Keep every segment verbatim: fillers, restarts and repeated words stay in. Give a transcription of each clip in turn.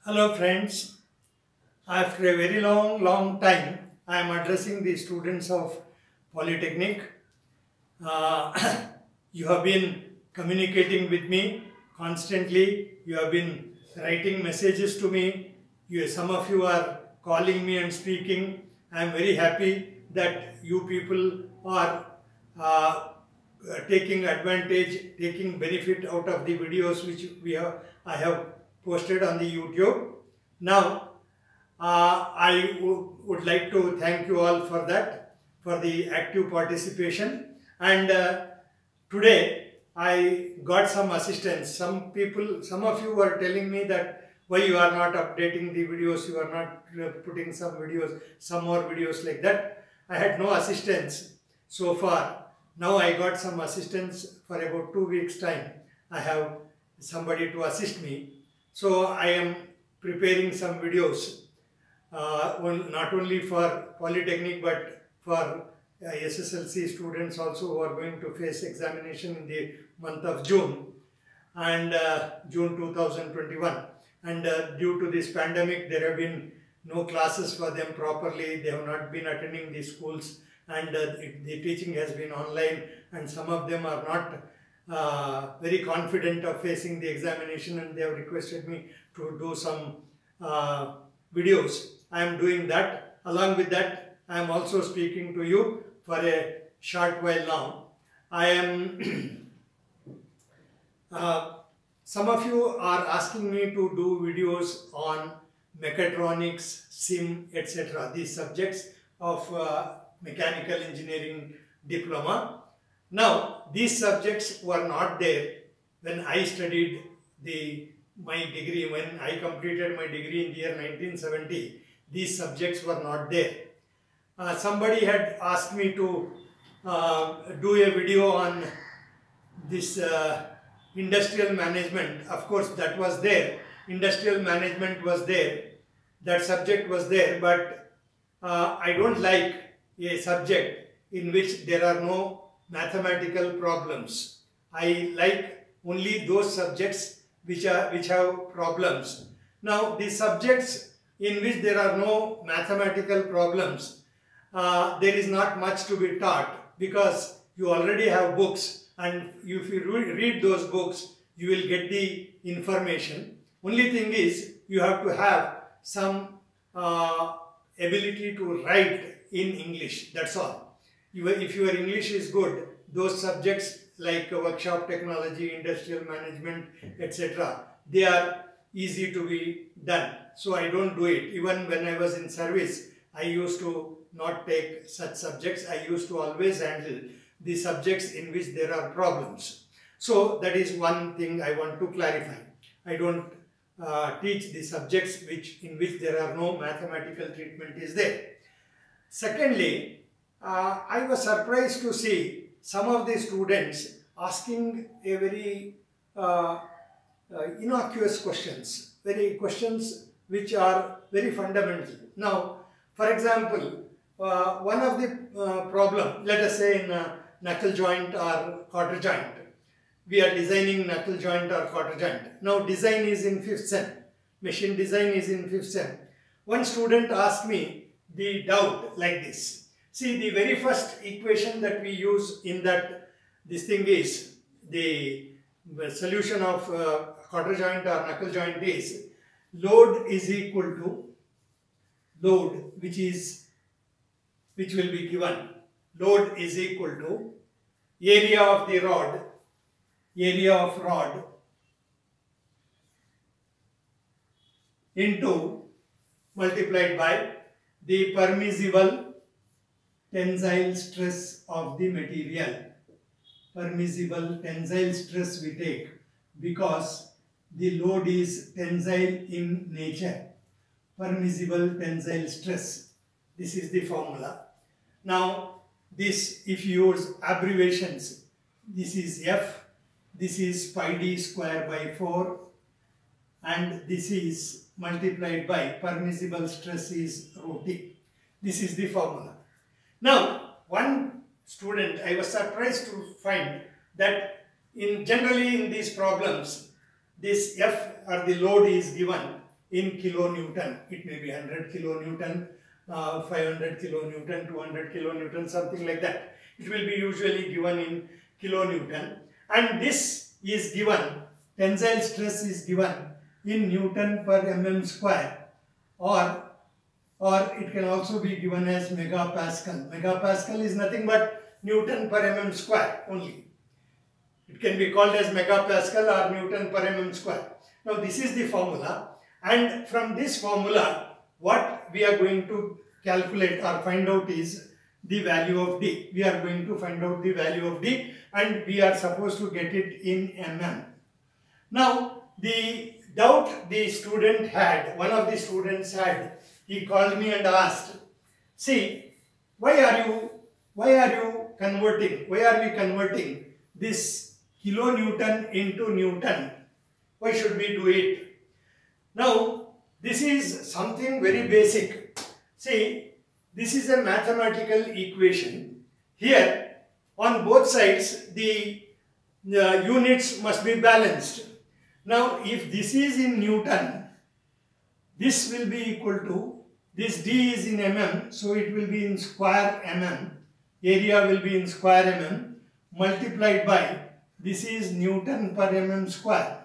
Hello friends, after a very long long time I am addressing the students of Polytechnic. Uh, you have been communicating with me constantly, you have been writing messages to me, you, some of you are calling me and speaking. I am very happy that you people are uh, taking advantage, taking benefit out of the videos which we have, I have posted on the YouTube. Now, uh, I would like to thank you all for that, for the active participation. And uh, today I got some assistance. Some people, some of you were telling me that why you are not updating the videos, you are not uh, putting some videos, some more videos like that. I had no assistance so far. Now I got some assistance for about two weeks time. I have somebody to assist me. So I am preparing some videos, uh, not only for Polytechnic but for uh, S S L C students also who are going to face examination in the month of June and uh, June two thousand twenty-one. And uh, due to this pandemic, there have been no classes for them properly. They have not been attending the schools, and uh, it, the teaching has been online, and some of them are not uh, very confident of facing the examination, and they have requested me to do some uh, videos. I am doing that. Along with that, I am also speaking to you for a short while now. I am uh, some of you are asking me to do videos on mechatronics, sim, et cetera. These subjects of uh, mechanical engineering diploma. Now, these subjects were not there when I studied the my degree. When I completed my degree in the year nineteen seventy, these subjects were not there. Uh, somebody had asked me to uh, do a video on this uh, industrial management. Of course, that was there. Industrial management was there. That subject was there, but uh, I don't like a subject in which there are no mathematical problems. I like only those subjects which are which have problems. Now, the subjects in which there are no mathematical problems, uh, there is not much to be taught, because you already have books, and if you read those books, you will get the information. Only thing is, you have to have some uh, ability to write in English, that's all. You, if your English is good, those subjects like workshop technology, industrial management, et cetera, they are easy to be done. So I don't do it. Even when I was in service, I used to not take such subjects. I used to always handle the subjects in which there are problems. So that is one thing I want to clarify. I don't uh, teach the subjects which in which there are no mathematical treatment is there. Secondly, uh, I was surprised to see some of the students asking a very uh, uh, innocuous questions, very questions which are very fundamental. Now, for example, uh, one of the uh, problem, let us say in uh, knuckle joint or quarter joint, we are designing knuckle joint or quarter joint. Now, design is in fifth sem, machine design is in fifth sem. One student asked me the doubt like this. See, the very first equation that we use in that this thing is the, the solution of uh, quarter joint or knuckle joint is load is equal to load which is which will be given. Load is equal to area of the rod, area of rod into multiplied by the permissible tensile stress of the material. Permissible tensile stress we take because the load is tensile in nature. Permissible tensile stress. This is the formula. Now, this, if you use abbreviations, this is F, this is pi d square by four, and this is multiplied by permissible stress is rho t. This is the formula. Now, one student, I was surprised to find that in generally in these problems, this F or the load is given in kilonewton. It may be one hundred kilonewton, uh, five hundred kilonewton, two hundred kilonewton, something like that. It will be usually given in kilonewton, and this is given, tensile stress is given in Newton per mm square, or or it can also be given as megapascal. Megapascal is nothing but Newton per mm square only. It can be called as megapascal or Newton per mm square. Now this is the formula, and from this formula what we are going to calculate or find out is the value of D. We are going to find out the value of D, and we are supposed to get it in mm. Now the doubt the student had, one of the students had, he called me and asked, see, why are you, why are you converting, why are we converting this kilonewton into Newton? Why should we do it? Now, this is something very basic. See, this is a mathematical equation. Here, on both sides, the uh, units must be balanced. Now, if this is in Newton, this will be equal to, this D is in mm, so it will be in square mm. Area will be in square mm, multiplied by, this is Newton per mm square.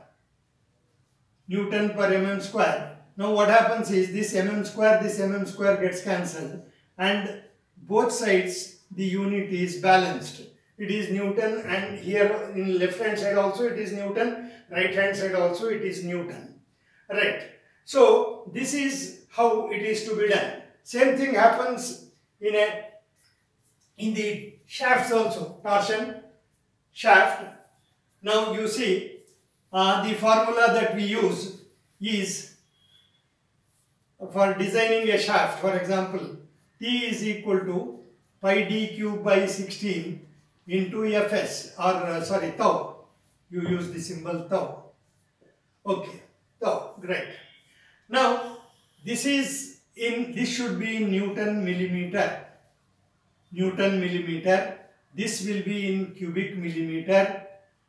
Newton per mm square. Now what happens is, this mm square, this mm square gets cancelled, and both sides the unit is balanced. It is Newton, and here in left hand side also it is Newton, right hand side also it is Newton. Right. So this is how it is to be done. Same thing happens in a in the shafts also, torsion shaft. Now you see, uh, the formula that we use is for designing a shaft. For example, T is equal to pi d cube by sixteen into Fs, or uh, sorry, tau. You use the symbol tau. Okay, tau, great. Now this is in, this should be in Newton millimeter. Newton millimeter. This will be in cubic millimeter.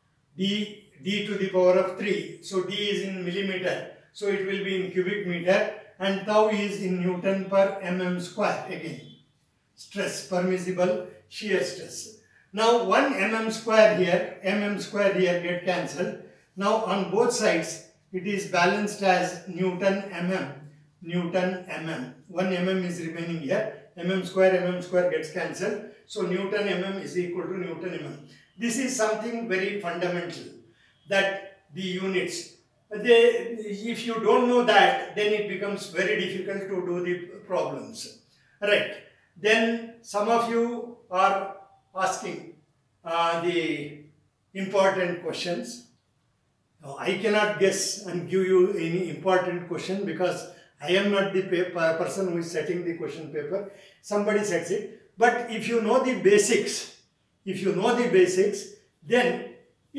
D, d to the power of three. So D is in millimeter. So it will be in cubic meter, and tau is in Newton per mm square again. Stress, permissible shear stress. Now one mm square here, mm square here get cancelled. Now on both sides it is balanced as Newton mm. Newton mm. one mm is remaining here. Mm square, mm square gets cancelled. So Newton mm is equal to Newton mm. This is something very fundamental, that the units, they, if you don't know that, then it becomes very difficult to do the problems. Right. Then some of you are asking uh, the important questions. Now, I cannot guess and give you any important question because I am not the paper, person who is setting the question paper. Somebody sets it. But if you know the basics, if you know the basics, then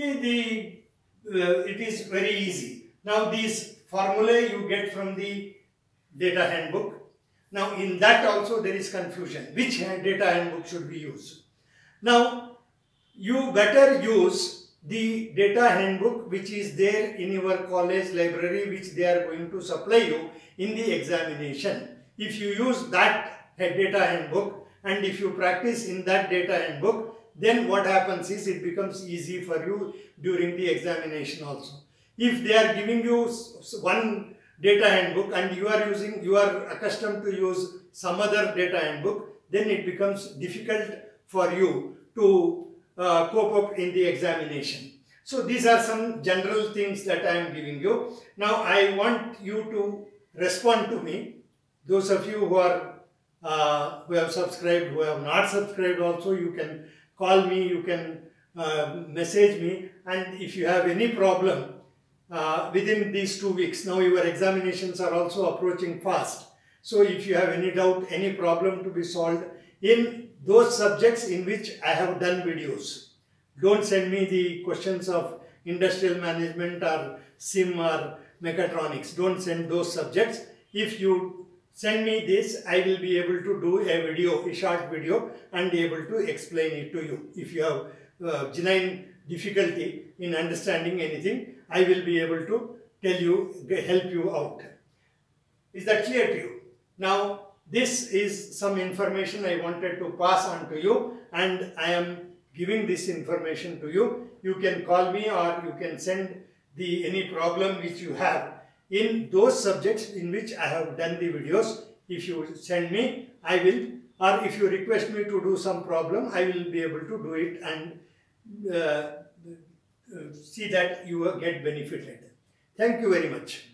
the, uh, it is very easy. Now these formulae you get from the data handbook. Now in that also there is confusion. Which data handbook should we use? Now you better use the data handbook which is there in your college library, which they are going to supply you in the examination. If you use that data handbook and if you practice in that data handbook, then what happens is it becomes easy for you during the examination also. If they are giving you one data handbook and you are using, you are accustomed to use some other data handbook, then it becomes difficult for you to uh, cope up in the examination. So these are some general things that I am giving you. Now I want you to respond to me. Those of you who are uh, who have subscribed, who have not subscribed also, you can call me, you can uh, message me, and if you have any problem uh, within these two weeks, now your examinations are also approaching fast. So if you have any doubt, any problem to be solved in those subjects in which I have done videos, don't send me the questions of industrial management or sim or mechatronics. Don't send those subjects. If you send me this, I will be able to do a video, a short video, and be able to explain it to you. If you have uh, genuine difficulty in understanding anything, I will be able to tell you, help you out. Is that clear to you? Now, this is some information I wanted to pass on to you, and I am giving this information to you. You can call me or you can send the any problem which you have in those subjects in which I have done the videos. If you send me, I will, or if you request me to do some problem, I will be able to do it and uh, see that you get benefited. Thank you very much.